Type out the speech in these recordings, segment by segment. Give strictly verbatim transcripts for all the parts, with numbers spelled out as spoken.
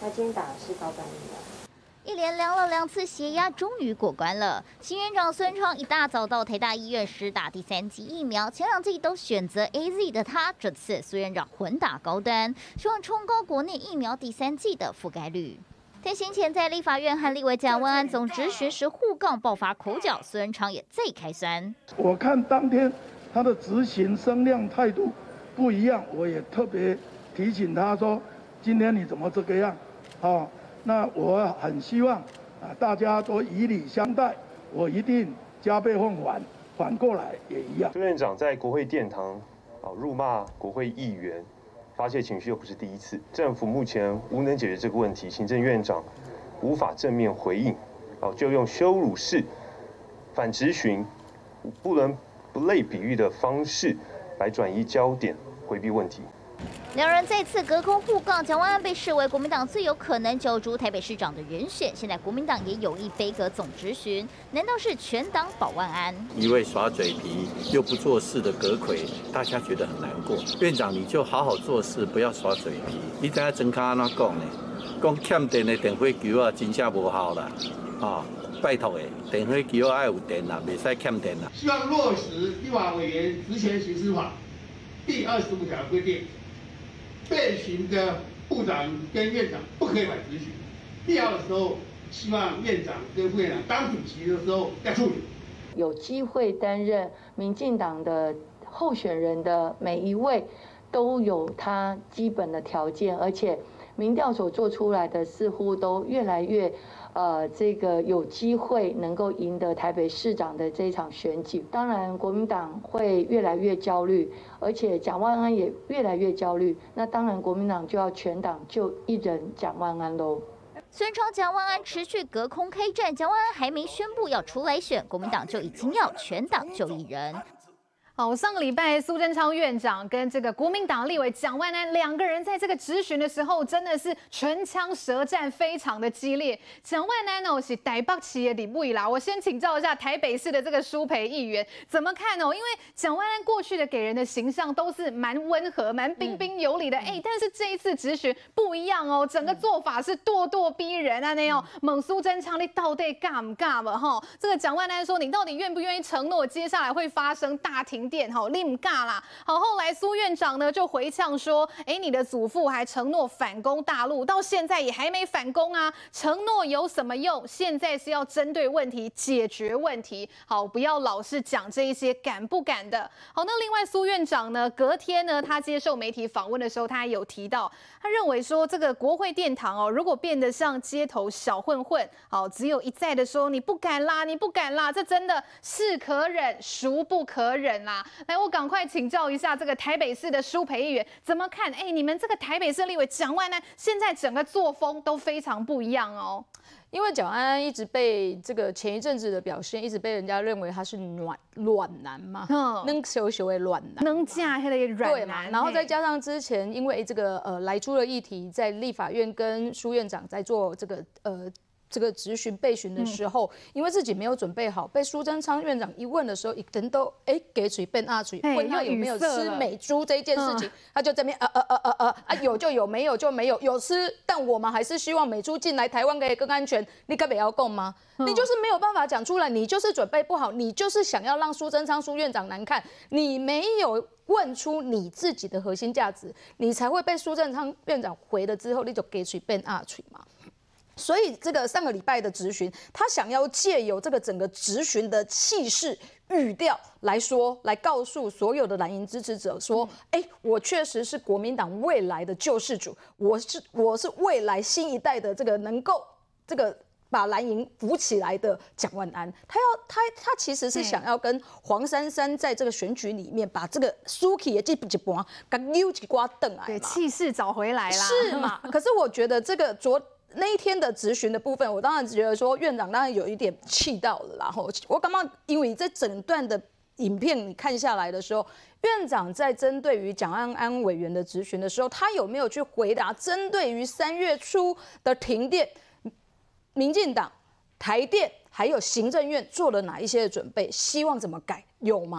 他今天打的是高端疫苗。 一连量了两次血压，终于过关了。新院长孙昌一大早到台大医院施打第三剂疫苗，前两剂都选择 A Z 的他，这次苏院长混打高端，希望冲高国内疫苗第三剂的覆盖率。但先前在立法院和立委蒋万安总质询时互杠爆发口角，苏院长也最开酸。 我看当天他的执行声量态度不一样，我也特别提醒他说，今天你怎么这个样？哦。 那我很希望啊，大家都以礼相待，我一定加倍奉还，反过来也一样。 苏院长在国会殿堂啊辱骂国会议员，发泄情绪又不是第一次。政府目前无能解决这个问题，行政院长无法正面回应，哦，就用羞辱式反质询、不伦不类比喻的方式来转移焦点，回避问题。 两人再次隔空互杠，蒋万安被视为国民党最有可能角逐台北市长的人选。现在国民党也有意背阁总质询，难道是全党保万安？ 一位耍嘴皮又不做事的阁揆，大家觉得很难过。院长，你就好好做事，不要耍嘴皮。你等下真卡安怎讲呢？讲欠电的电火球啊，真正无效啦！啊，拜托的，电火球爱有电啦，袂使欠电啦。 希望落实立法委员职权行使法第二十五条规定。 备询的部长跟院长不可以反质询，必要的时候，希望院长跟副院长当主席的时候要处理。 有机会担任民进党的候选人的每一位，都有他基本的条件，而且民调所做出来的似乎都越来越。 呃，这个有机会能够赢得台北市长的这一场选举，当然国民党会越来越焦虑，而且蒋万安也越来越焦虑。那当然，国民党就要全党就一人蒋万安喽。 孙昌、蒋万安持续隔空开战，蒋万安还没宣布要出来选，国民党就已经要全党就一人。 好，上个礼拜苏贞昌院长跟这个国民党立委蒋万安两个人在这个质询的时候，真的是唇枪舌战，非常的激烈。蒋万安哦是台北市的立委啦，我先请教一下台北市的这个舒培议员怎么看哦？因为蒋万安过去的给人的形象都是蛮温和、蛮彬彬有礼的，哎、嗯，但是这一次质询不一样哦，整个做法是咄咄逼人啊那样。猛苏贞昌，你到底敢不敢嘛？哈，这个蒋万安说，你到底愿不愿意承诺接下来会发生大停？ 电吼，你唔尬啦。好，后来苏院长呢就回呛说，哎，你的祖父还承诺反攻大陆，到现在也还没反攻啊，承诺有什么用？现在是要针对问题解决问题。好，不要老是讲这一些敢不敢的。好，那另外苏院长呢，隔天呢，他接受媒体访问的时候，他还有提到，他认为说这个国会殿堂哦，如果变得像街头小混混，好，只有一再的说你不敢啦，你不敢啦，这真的是可忍，孰不可忍啦。 来，我赶快请教一下这个台北市的舒培议员怎么看？哎，你们这个台北市立委蒋万安现在整个作风都非常不一样哦。 因为蒋万安一直被这个前一阵子的表现，一直被人家认为他是暖软男嘛，能羞羞的软男， 能嫁那个软对嘛。然后再加上之前因为这个呃莱猪的议题，在立法院跟苏院长在做这个呃。 这个质询备询的时候，嗯、因为自己没有准备好，被苏贞昌院长一问的时候，一人都哎给嘴变阿嘴，问他有没有吃美猪这一件事情，嗯、他就这边呃呃呃呃呃啊有就有，没有就没有，有吃，但我们还是希望美猪进来台湾可以更安全，你可不要供吗？嗯、你就是没有办法讲出来，你就是准备不好，你就是想要让苏贞昌苏院长难看，你没有。 问出你自己的核心价值，你才会被苏贞昌院长回了之后，你就给嘴变阿嘴嘛。所以这个上个礼拜的质询，他想要借由这个整个质询的气势语调来说，来告诉所有的蓝营支持者说：，哎、欸，我确实是国民党未来的救世主，我是我是未来新一代的这个能够这个。 把蓝营扶起来的蒋万安，他要他他其实是想要跟黄珊珊在这个选举里面把这个苏 key 也记不记不啊，给溜几瓜凳来， 对，气势找回来啦， 是嘛？可是我觉得这个昨那一天的质询的部分，我当然觉得说院长当然有一点气到了，然后我刚刚因为这整段的影片你看下来的时候，院长在针对于蒋万安委员的质询的时候，他有没有去回答针对于三月初的停电？ 民进党、台电还有行政院做了哪一些的准备？希望怎么改？有吗？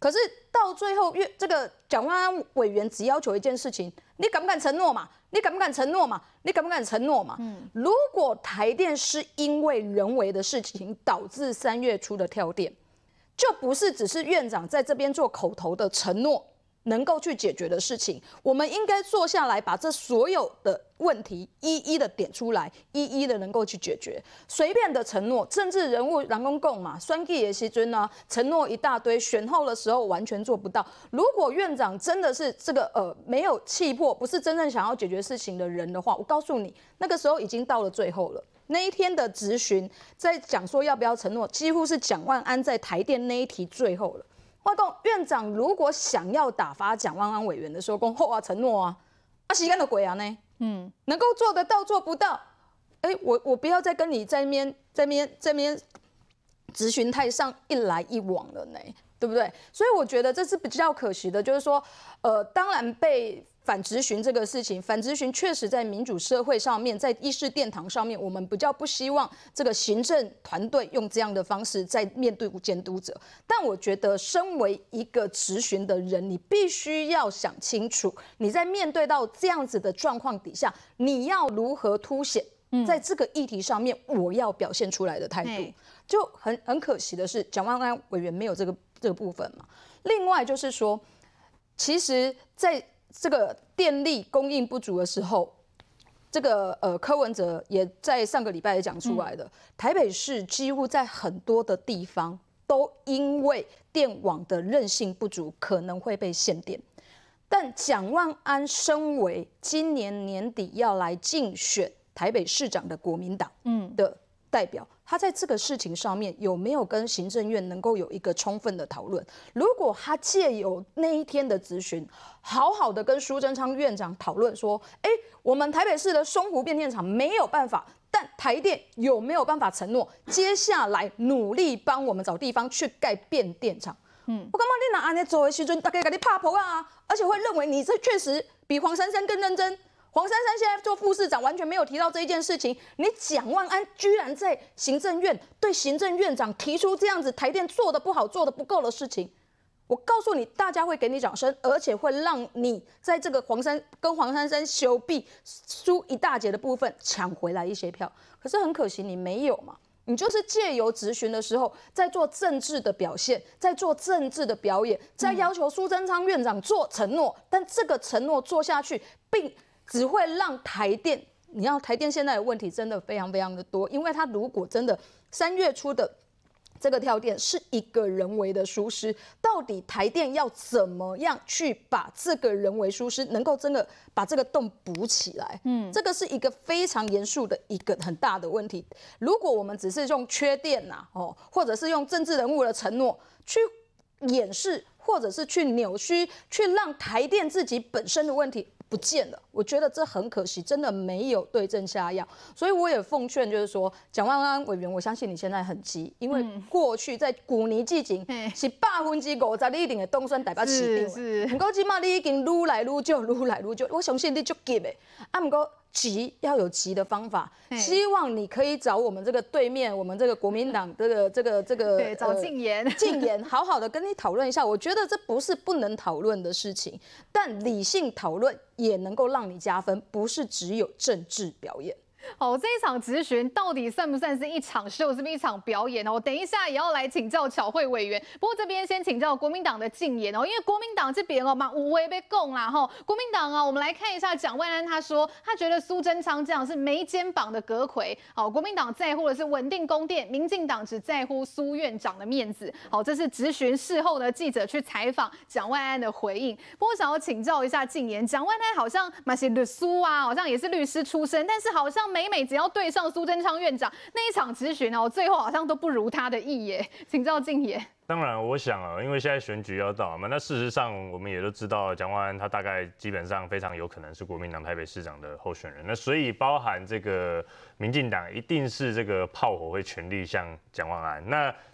可是到最后，越这个蒋万安委员只要求一件事情：你敢不敢承诺嘛？你敢不敢承诺嘛？你敢不敢承诺嘛？嗯，如果台电是因为人为的事情导致三月初的跳电，就不是只是院长在这边做口头的承诺能够去解决的事情。我们应该坐下来，把这所有的问题一一的点出来，一一的能够去解决。随便的承诺，政治人物人公共嘛，选举的时阵呢，承诺一大堆，选后的时候完全做不到。如果院长真的是这个呃没有气魄，不是真正想要解决事情的人的话，我告诉你，那个时候已经到了最后了。那一天的质询，在讲说要不要承诺，几乎是蒋万安在台电那一题最后了。我讲院长如果想要打发蒋万安委员的时候，讲后啊承诺啊，啊时间的鬼啊呢？嗯，能够做得到做不到？哎、欸，我我不要再跟你在面在面在面质询台上一来一往了呢，对不对？所以我觉得这是比较可惜的，就是说，呃，当然被反质询这个事情，反质询确实在民主社会上面，在议事殿堂上面，我们比较不希望这个行政团队用这样的方式在面对监督者。但我觉得，身为一个质询的人，你必须要想清楚，你在面对到这样子的状况底下，你要如何凸显在这个议题上面我要表现出来的态度。就很很可惜的是，蒋万安委员没有这个这个部分嘛。另外就是说，其实在这个电力供应不足的时候，这个呃柯文哲也在上个礼拜也讲出来的，嗯、台北市几乎在很多的地方都因为电网的韧性不足，可能会被限电。但蒋万安身为今年年底要来竞选台北市长的国民党的代表，他在这个事情上面有没有跟行政院能够有一个充分的讨论？如果他借由那一天的质询，好好的跟苏贞昌院长讨论说，哎，我们台北市的松湖变电厂没有办法，但台电有没有办法承诺接下来努力帮我们找地方去盖变电厂？嗯，我感觉你拿安尼做的时阵，大家给你拍婆啊，而且会认为你这确实比黄珊珊更认真。黄珊珊现在做副市长，完全没有提到这一件事情。你蒋万安居然在行政院对行政院长提出这样子台电做的不好、做的不够的事情，我告诉你，大家会给你掌声，而且会让你在这个黄珊跟黄珊珊修避输一大截的部分抢回来一些票。可是很可惜，你没有嘛。你就是借由质询的时候，在做政治的表现，在做政治的表演，在要求苏贞昌院长做承诺，但这个承诺做下去，并只会让台电，你要台电现在的问题真的非常非常的多，因为它如果真的三月初的这个跳电是一个人为的疏失，到底台电要怎么样去把这个人为疏失能够真的把这个洞补起来？嗯，这个是一个非常严肃的一个很大的问题。如果我们只是用缺电呐、啊，哦，或者是用政治人物的承诺去掩饰，或者是去扭曲，去让台电自己本身的问题不见了，我觉得这很可惜，真的没有对症下药。所以我也奉劝，就是说，蒋万安委员，我相信你现在很急，因为过去在古尼季景是百分之五十你一定会当选台北市长的，不过今嘛你已经愈来愈少，愈来愈少，我相信你足急的。啊，不过急要有急的方法，希望你可以找我们这个对面，我们这个国民党这个这个这个对，找禁言， 禁言，好好的跟你讨论一下。我觉得这不是不能讨论的事情，但理性讨论也能够让你加分，不是只有政治表演。 好，这一场质询到底算不算是一场秀，是不是一场表演哦？等一下也要来请教巧慧委员。不过这边先请教国民党的禁言哦，因为国民党这边哦嘛无为被供啦哈。国民党啊，我们来看一下蒋万安，他说他觉得苏贞昌这样是没肩膀的阁揆。好，国民党在乎的是稳定供电，民进党只在乎苏院长的面子。好，这是质询事后的记者去采访蒋万安的回应。不过想要请教一下禁言，蒋万安好像嘛是律师啊，好像也是律师出身，但是好像每每只要对上苏贞昌院长那一场质询哦，最后好像都不如他的意耶。请教敬言。 当然，我想啊，因为现在选举要到嘛，那事实上我们也都知道，蒋万安他大概基本上非常有可能是国民党台北市长的候选人。那所以包含这个民进党一定是这个炮火会全力向蒋万安。那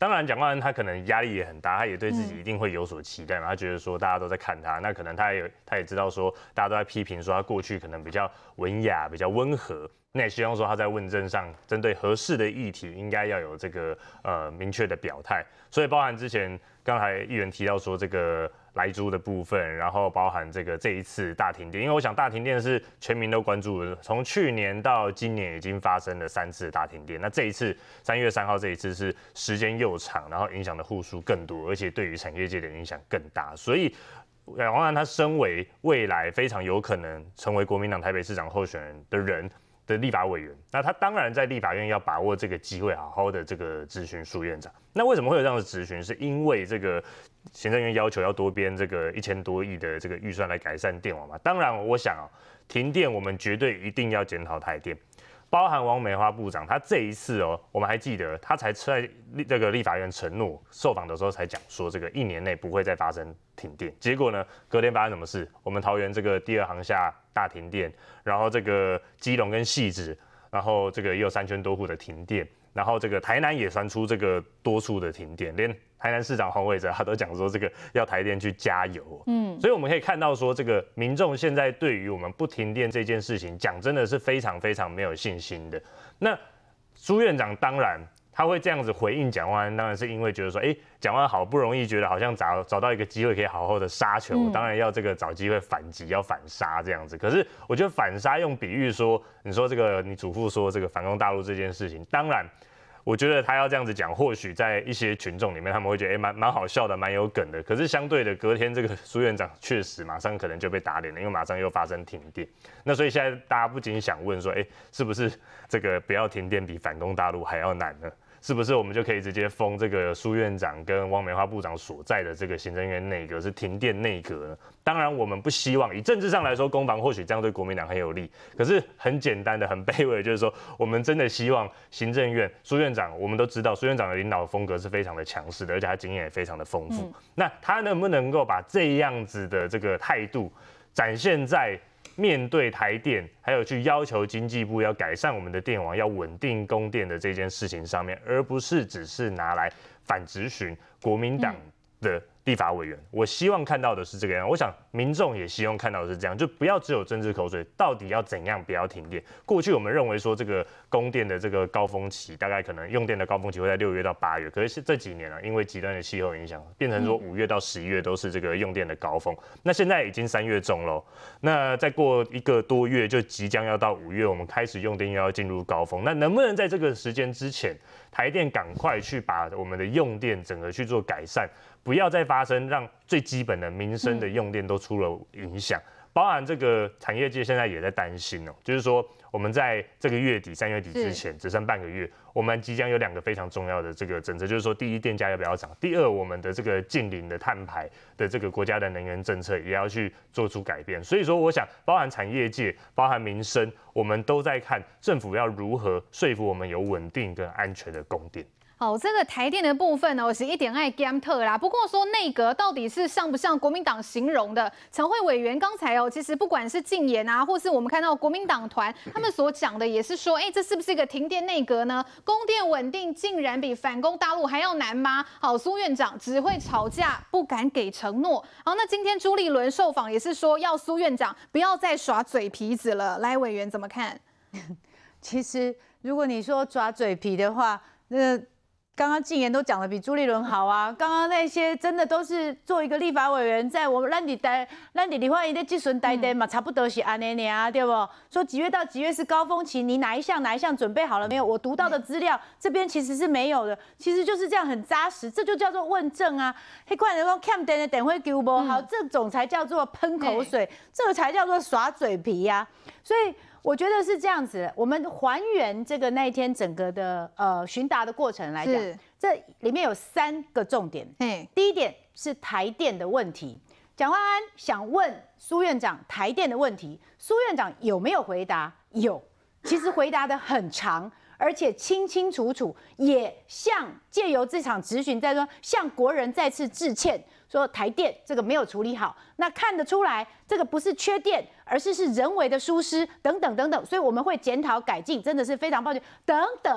当然蒋万安他可能压力也很大，他也对自己一定会有所期待嘛，他觉得说大家都在看他，那可能他也他也知道说大家都在批评说他过去可能比较文雅、比较温和。那也希望说他在问政上，针对合适的议题，应该要有这个呃明确的表态。所以包含之前刚才议员提到说这个莱猪的部分，然后包含这个这一次大停电，因为我想大停电是全民都关注的，从去年到今年已经发生了三次大停电。那这一次三月三号这一次是时间又长，然后影响的户数更多，而且对于产业界的影响更大，所以。蒋万安他身为未来非常有可能成为国民党台北市长候选人的人的立法委员，那他当然在立法院要把握这个机会，好好的这个质询苏院长。那为什么会有这样的质询？是因为这个行政院要求要多编这个一千多亿的这个预算来改善电网嘛。当然，我想啊，停电我们绝对一定要检讨台电。包含王美花部长，他这一次哦，我们还记得，他才在这个立法院承诺，受访的时候才讲说，这个一年内不会再发生停电。结果呢，隔天发生什么事？我们桃园这个第二航厦大停电，然后这个基隆跟汐止，然后这个也有三千多户的停电，然后这个台南也传出这个多处的停电，连台南市长黄伟哲他都讲说，这个要台电去加油。嗯，所以我们可以看到说，这个民众现在对于我们不停电这件事情，讲真的是非常非常没有信心的。那苏院长当然他会这样子回应蒋万安，当然是因为觉得说，哎、欸，蒋万安好不容易觉得好像找找到一个机会可以好好的杀球，嗯、当然要这个找机会反击，要反杀这样子。可是我觉得反杀用比喻说，你说这个你祖父说这个反攻大陆这件事情，当然。我觉得他要这样子讲，或许在一些群众里面，他们会觉得哎，蛮、欸、蛮好笑的，蛮有梗的。可是相对的，隔天这个苏院长确实马上可能就被打脸了，因为马上又发生停电。那所以现在大家不仅想问说，哎、欸，是不是这个不要停电比反攻大陆还要难呢？是不是我们就可以直接封这个苏院长跟汪美花部长所在的这个行政院内阁是停电内阁呢？当然，我们不希望以政治上来说，攻防或许这样对国民党很有利。可是很简单的、很卑微的，就是说，我们真的希望行政院苏院长，我们都知道苏院长的领导风格是非常的强势的，而且他经验也非常的丰富。嗯、那他能不能够把这样子的这个态度展现在？面对台电，还有去要求经济部要改善我们的电网，要稳定供电的这件事情上面，而不是只是拿来反质询国民党的立法委员。我希望看到的是这个样，我想民众也希望看到的是这样，就不要只有政治口水，到底要怎样不要停电？过去我们认为说这个供电的这个高峰期，大概可能用电的高峰期会在六月到八月，可是这几年啊，因为极端的气候影响，变成说五月到十一月都是这个用电的高峰。那现在已经三月中了，那再过一个多月就即将要到五月，我们开始用电又要进入高峰。那能不能在这个时间之前，台电赶快去把我们的用电整个去做改善？不要再发生让最基本的民生的用电都出了影响，包含这个产业界现在也在担心哦，就是说我们在这个月底三月底之前只剩半个月，我们即将有两个非常重要的这个政策，就是说第一电价要不要涨，第二我们的这个近邻的碳排的这个国家的能源政策也要去做出改变。所以说，我想包含产业界、包含民生，我们都在看政府要如何说服我们有稳定跟安全的供电。 好，这个台电的部分呢，我是一点爱检讨啦。不过说内阁到底是像不像国民党形容的？常会委员刚才哦，其实不管是禁言啊，或是我们看到国民党团他们所讲的，也是说，哎，这是不是一个停电内阁呢？供电稳定竟然比反攻大陆还要难吗？好，苏院长只会吵架，不敢给承诺。好，那今天朱立伦受访也是说，要苏院长不要再耍嘴皮子了。来，委员怎么看？ 其实如果你说耍嘴皮的话，那刚刚禁言都讲得比朱立伦好啊！刚刚那些真的都是做一个立法委员，在我们咱伫台咱伫立法院的计算台电嘛，差不多是安尼尔，对不？说几月到几月是高峰期，你哪一项哪一项准备好了没有？我读到的资料这边其实是没有的，其实就是这样很扎实，这就叫做问政啊！黑怪人说欠电的电会给不好，这种才叫做喷口水，这个才叫做耍嘴皮呀、啊！所以。我觉得是这样子，我们还原这个那一天整个的呃询答的过程来讲，这里面有三个重点。第一点是台电的问题，蒋万安想问苏院长台电的问题，苏院长有没有回答？有，其实回答的很长，而且清清楚楚，也向借由这场质询在说向国人再次致歉。说台电这个没有处理好，那看得出来这个不是缺电，而是是人为的疏失等等等等，所以我们会检讨改进，真的是非常抱歉等等。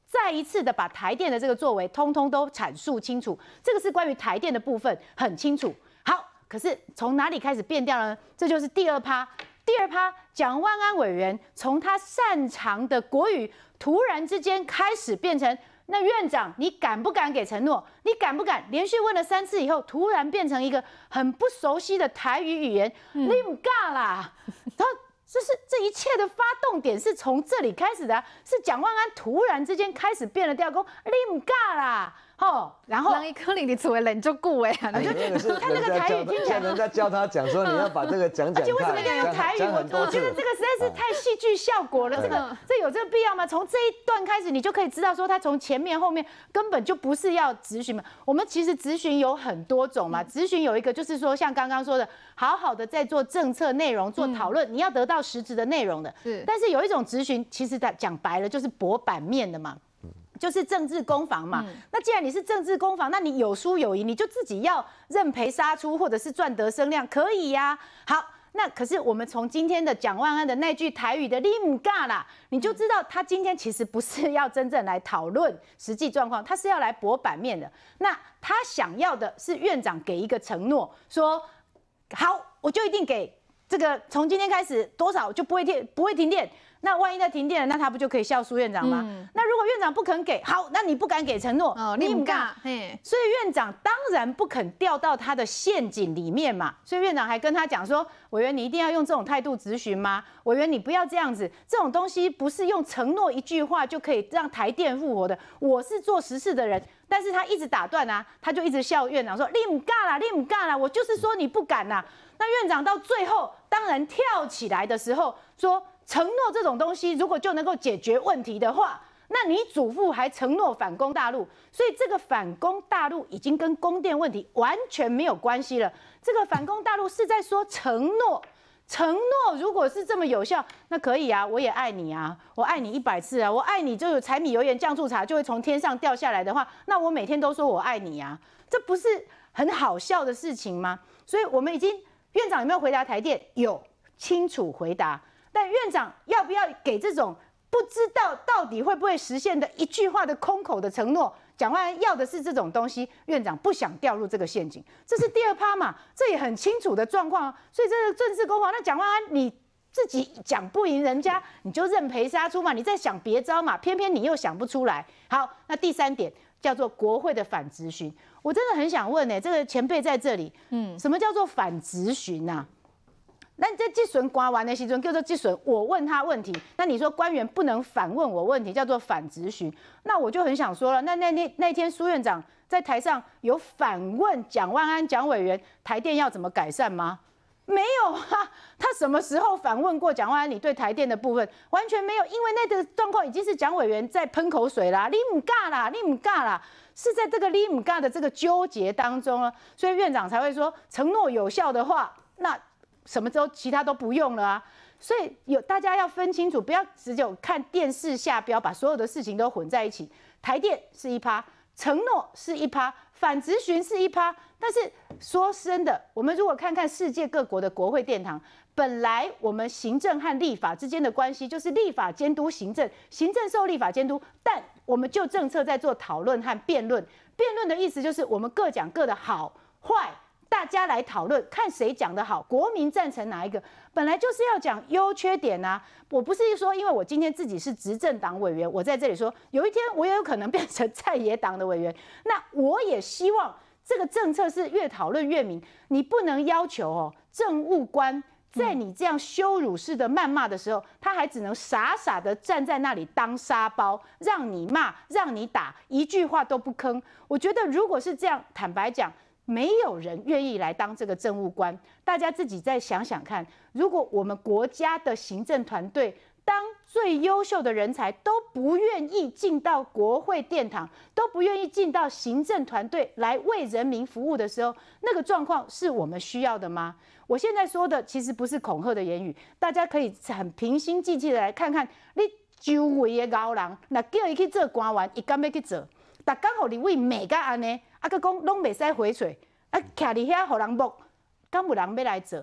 再一次的把台电的这个作为通通都阐述清楚。这个是关于台电的部分，很清楚。好，可是从哪里开始变掉呢？这就是第二趴。第二趴，蒋万安委员从他擅长的国语，突然之间开始变成。那院长，你敢不敢给承诺？你敢不敢？连续问了三次以后，突然变成一个很不熟悉的台语语言，你唔尬啦！然后这是这一切的发动点是从这里开始的、啊，是蒋万安突然之间开始变了调，讲你唔尬啦。哦，然后让一颗零的词为冷就顾哎， 我就觉得他那个台语听起来， 人家教他讲说你要把这个讲讲看， 为什么要用台语？我我觉得这个实在是太戏剧效果了，这个这有这个必要吗？从这一段开始，你就可以知道说他从前面后面根本就不是要质询嘛。我们其实质询有很多种嘛，质询有一个就是说像刚刚说的，好好的在做政策内容做讨论，你要得到实质的内容的。是，但是有一种质询，其实讲白了就是博版面的嘛。就是政治攻防嘛，嗯、那既然你是政治攻防，那你有输有赢，你就自己要认赔杀出，或者是赚得声量，可以呀、啊。好，那可是我们从今天的蒋万安的那句台语的“你唔尬啦”，你就知道他今天其实不是要真正来讨论实际状况，他是要来博版面的。那他想要的是院长给一个承诺，说好，我就一定给这个，从今天开始多少就不会停，不会停电。那万一再停电了，那他不就可以笑苏院长吗？嗯、那如果院长不肯给，好，那你不敢给承诺，哦、你不敢，所以院长当然不肯掉到他的陷阱里面嘛。所以院长还跟他讲说，委员你一定要用这种态度质询吗？委员你不要这样子，这种东西不是用承诺一句话就可以让台电复活的。我是做实事的人，但是他一直打断啊，他就一直笑院长说你唔敢啦，你唔敢啦，我就是说你不敢啦。那院长到最后当然跳起来的时候说。承诺这种东西，如果就能够解决问题的话，那你祖父还承诺反攻大陆，所以这个反攻大陆已经跟供电问题完全没有关系了。这个反攻大陆是在说承诺，承诺如果是这么有效，那可以啊，我也爱你啊，我爱你一百次啊，我爱你就有柴米油盐酱醋茶就会从天上掉下来的话，那我每天都说我爱你啊，这不是很好笑的事情吗？所以我们已经院长有没有回答台电？有，清楚回答。但院长要不要给这种不知道到底会不会实现的一句话的空口的承诺？蒋万安要的是这种东西，院长不想掉入这个陷阱，这是第二趴嘛，这也很清楚的状况。所以这个政治攻防，那蒋万安你自己讲不赢人家，你就认赔杀出嘛，你在想别招嘛，偏偏你又想不出来。好，那第三点叫做国会的反质询，我真的很想问呢、欸，这个前辈在这里，嗯，什么叫做反质询啊？那在质询刮完的时阵叫做质询，我问他问题，那你说官员不能反问我问题，叫做反质询。那我就很想说了，那那那那天苏院长在台上有反问蒋万安蒋委员，台电要怎么改善吗？没有啊，他什么时候反问过蒋万安？你对台电的部分完全没有，因为那个状况已经是蒋委员在喷口水啦，你唔尬啦，你唔尬啦，是在这个你唔尬的这个纠结当中了，所以院长才会说承诺有效的话，那。什么都其他都不用了啊，所以有大家要分清楚，不要只有看电视下标，把所有的事情都混在一起。台电是一趴，承诺是一趴，反质询是一趴。但是说真的，我们如果看看世界各国的国会殿堂，本来我们行政和立法之间的关系就是立法监督行政，行政受立法监督，但我们就政策在做讨论和辩论。辩论的意思就是我们各讲各的好坏。大家来讨论，看谁讲得好，国民赞成哪一个？本来就是要讲优缺点啊！我不是说，因为我今天自己是执政党委员，我在这里说，有一天我也有可能变成在野党的委员。那我也希望这个政策是越讨论越明。你不能要求哦，政务官在你这样羞辱式的谩骂的时候，他还只能傻傻的站在那里当沙包，让你骂，让你打，一句话都不吭。我觉得如果是这样，坦白讲。没有人愿意来当这个政务官，大家自己再想想看，如果我们国家的行政团队当最优秀的人才都不愿意进到国会殿堂，都不愿意进到行政团队来为人民服务的时候，那个状况是我们需要的吗？我现在说的其实不是恐吓的言语，大家可以很平心静气的来看看，你周围的高人，那叫伊去做官员，伊敢要去做？逐工互立委骂甲安尼，啊，佮讲拢袂使回嘴，啊，徛伫遐互人摸，敢有人要来做？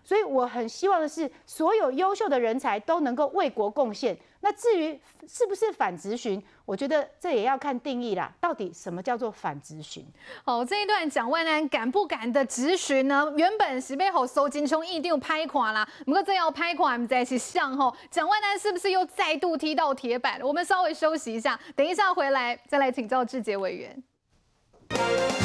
所以我很希望的是，所有优秀的人才都能够为国贡献。那至于是不是反质询，我觉得这也要看定义啦。到底什么叫做反质询？ 哦，这一段蒋万安敢不敢的质询呢？原本是被吼收金冲一定拍垮啦，不过这要拍垮，我们在一起想吼，蒋万安是不是又再度踢到铁板了？我们稍微休息一下，等一下回来再来请教志杰委员。